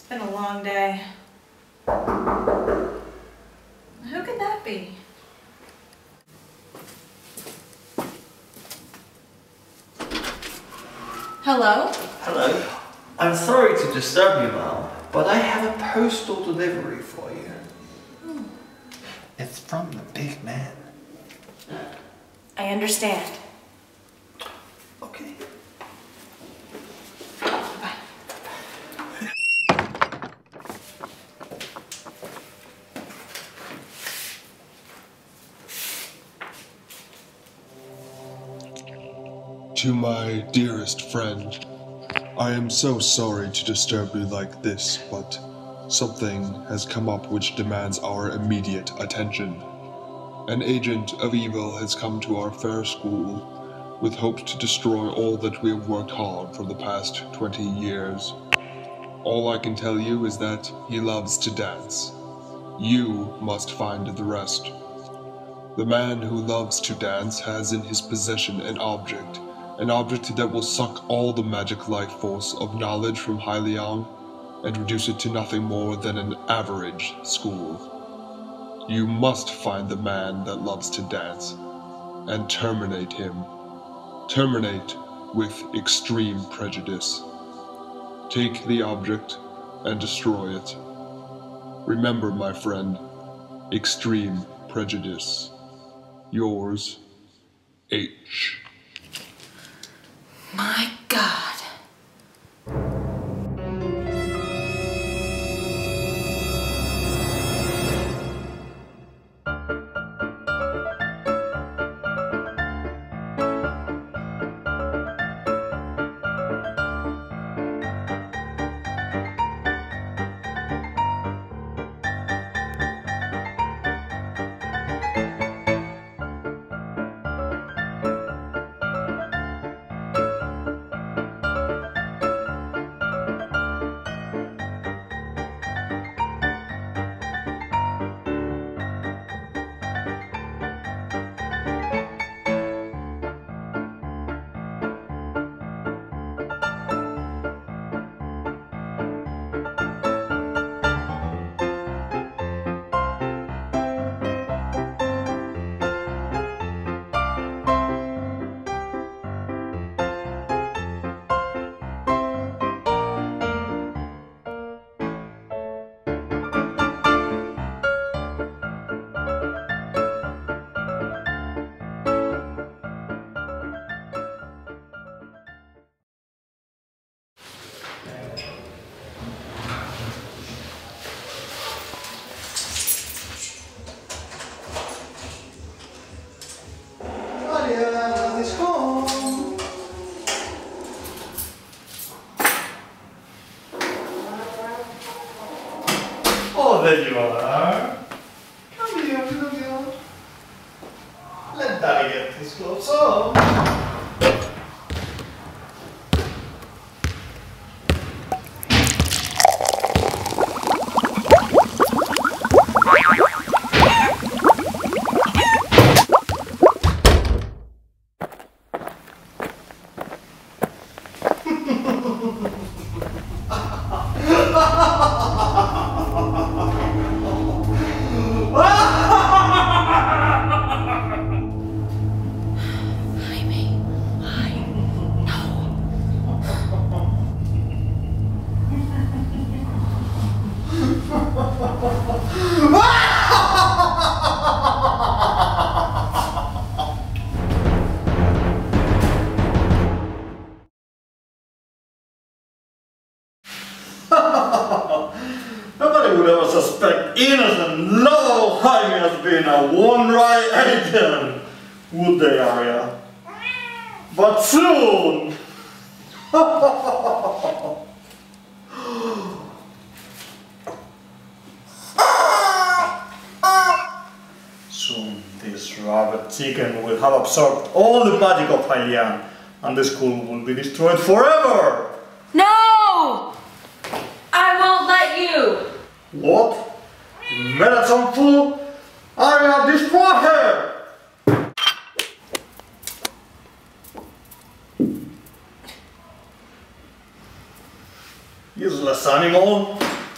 been a long day. Who could that be? Hello? Hello. I'm sorry to disturb you, ma'am, but I have a postal delivery for you. It's from the big man. I understand. Okay. Bye. To my dearest friend, I am so sorry to disturb you like this, but something has come up which demands our immediate attention. An agent of evil has come to our fair school with hopes to destroy all that we have worked hard for the past 20 years. All I can tell you is that he loves to dance. You must find the rest. The man who loves to dance has in his possession an object that will suck all the magic life force of knowledge from Hailiang and reduce it to nothing more than an average school. You must find the man that loves to dance and terminate him. Terminate with extreme prejudice. Take the object and destroy it. Remember, my friend, extreme prejudice. Yours, H. My God. Let's go. Oh, there you are. Come here, little girl. Let Daddy get his clothes on. Nobody would ever suspect innocent low Jaime has been a one-right agent, would they, Arya? But soon! Soon this rabbit chicken will have absorbed all the magic of Hailiang, and the school will be destroyed forever! No! I won't let you! What? You meddlesome fool! Arya, destroy her! Useless animal!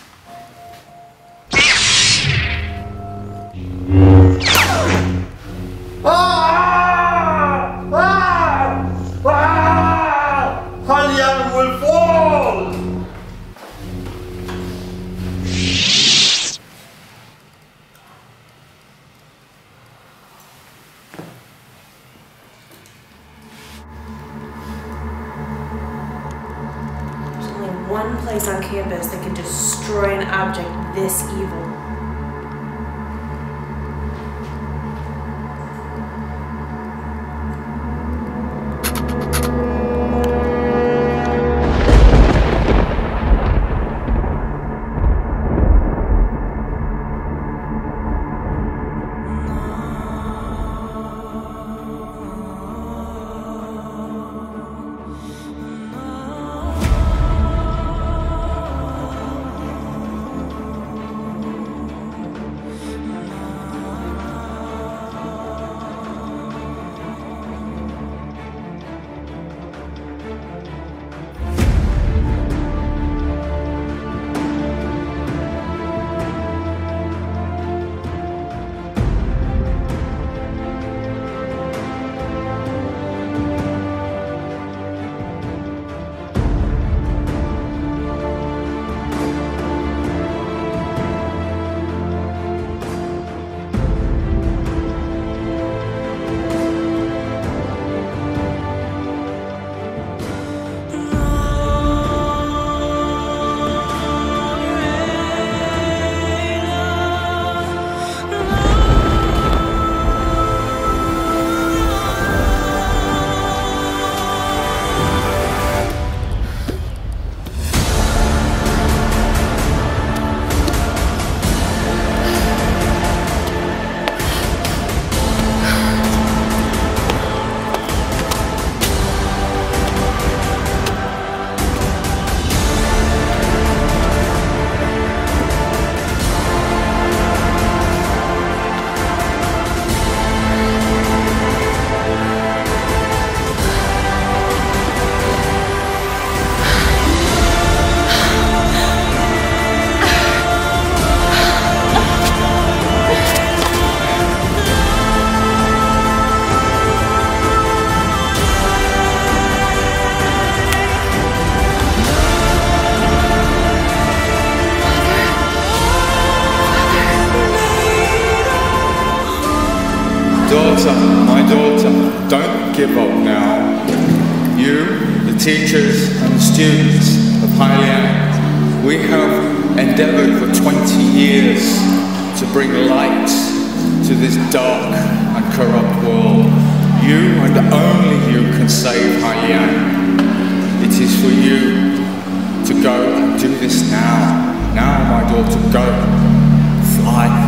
one place on campus that can destroy an object this evil. Daughter, my daughter, don't give up now. You, the teachers and the students of Hailiang, we have endeavoured for 20 years to bring light to this dark and corrupt world. You and only you can save Hailiang. It is for you to go and do this now. Now, my daughter, go. Fly.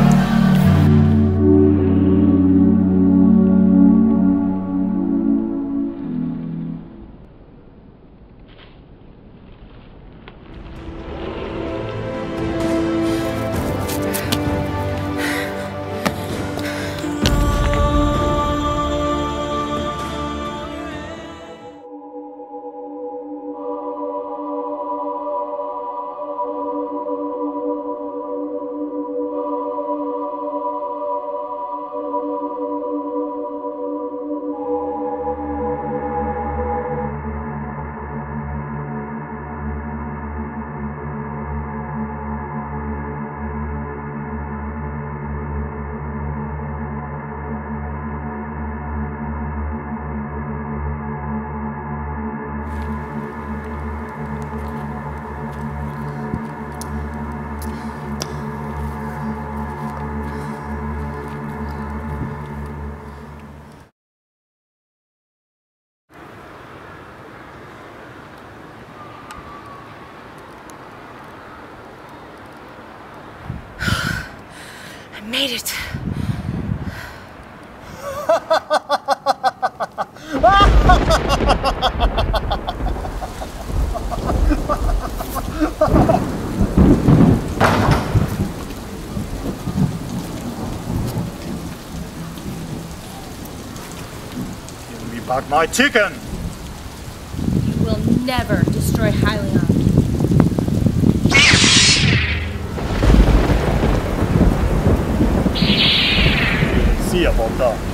Made it. Give me back my chicken! You will never destroy Hailiang. See about that.